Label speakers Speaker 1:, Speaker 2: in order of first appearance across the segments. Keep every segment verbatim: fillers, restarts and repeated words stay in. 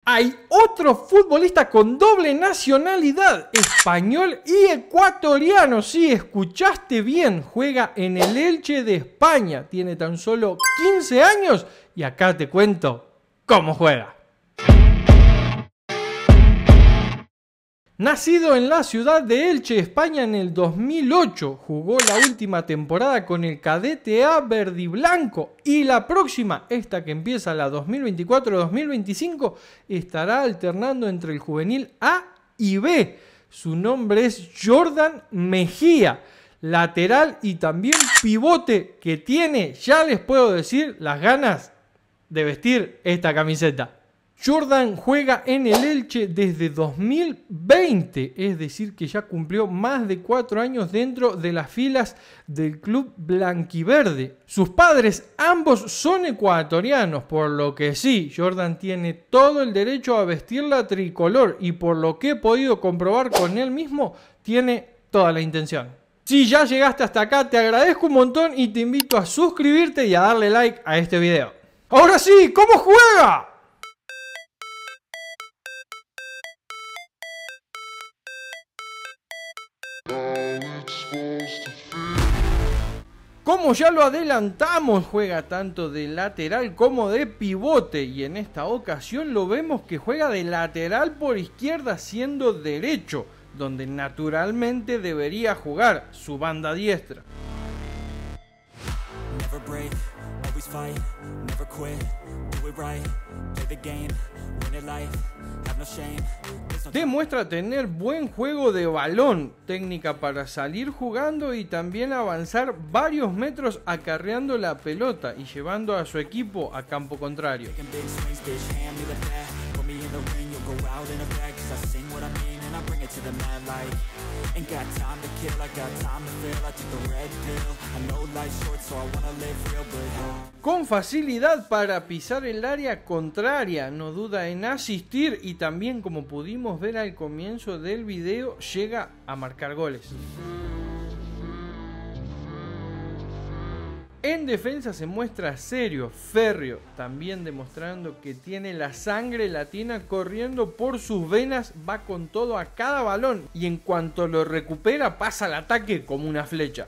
Speaker 1: Hay otro futbolista con doble nacionalidad, español y ecuatoriano. Sí, escuchaste bien, juega en el Elche de España. Tiene tan solo quince años y acá te cuento cómo juega. Nacido en la ciudad de Elche, España en el dos mil ocho, jugó la última temporada con el Cadete A verdiblanco y la próxima, esta que empieza la dos mil veinticuatro dos mil veinticinco, estará alternando entre el juvenil A y B. Su nombre es Jordan Mejía, lateral y también pivote que tiene, ya les puedo decir, las ganas de vestir esta camiseta. Jordan juega en el Elche desde dos mil veinte, es decir que ya cumplió más de cuatro años dentro de las filas del club blanquiverde. Sus padres ambos son ecuatorianos, por lo que sí, Jordan tiene todo el derecho a vestir la tricolor y por lo que he podido comprobar con él mismo, tiene toda la intención. Si ya llegaste hasta acá, te agradezco un montón y te invito a suscribirte y a darle like a este video. Ahora sí, ¿cómo juega? Como ya lo adelantamos, juega tanto de lateral como de pivote y en esta ocasión lo vemos que juega de lateral por izquierda siendo derecho, donde naturalmente debería jugar su banda diestra. Demuestra tener buen juego de balón, técnica para salir jugando y también avanzar varios metros acarreando la pelota y llevando a su equipo a campo contrario. Con facilidad para pisar el área contraria, no duda en asistir y también, como pudimos ver al comienzo del video, llega a marcar goles. En defensa se muestra serio, férreo, también demostrando que tiene la sangre latina corriendo por sus venas, va con todo a cada balón y en cuanto lo recupera pasa al ataque como una flecha.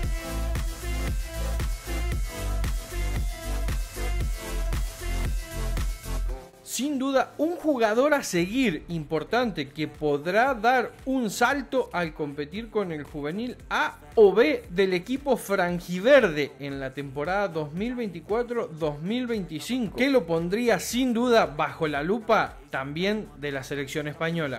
Speaker 1: Sin duda, un jugador a seguir importante que podrá dar un salto al competir con el juvenil A o B del equipo franjiverde en la temporada dos mil veinticuatro dos mil veinticinco, que lo pondría sin duda bajo la lupa también de la selección española.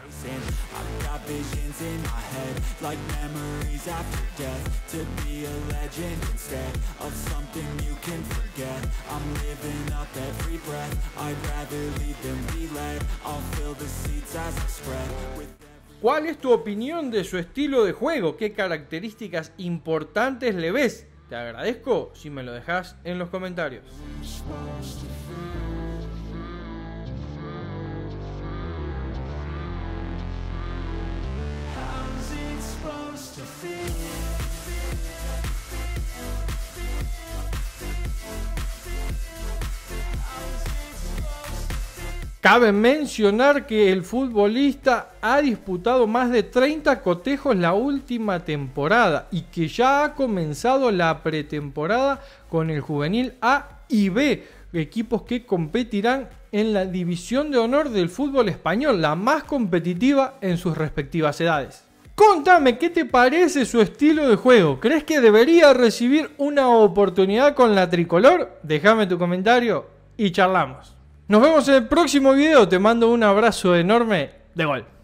Speaker 1: ¿Cuál es tu opinión de su estilo de juego? ¿Qué características importantes le ves? Te agradezco si me lo dejas en los comentarios. Cabe mencionar que el futbolista ha disputado más de treinta cotejos la última temporada y que ya ha comenzado la pretemporada con el juvenil A y B, equipos que competirán en la división de honor del fútbol español, la más competitiva en sus respectivas edades. Contame, ¿qué te parece su estilo de juego? ¿Crees que debería recibir una oportunidad con la tricolor? Déjame tu comentario y charlamos. Nos vemos en el próximo video, te mando un abrazo enorme de gol.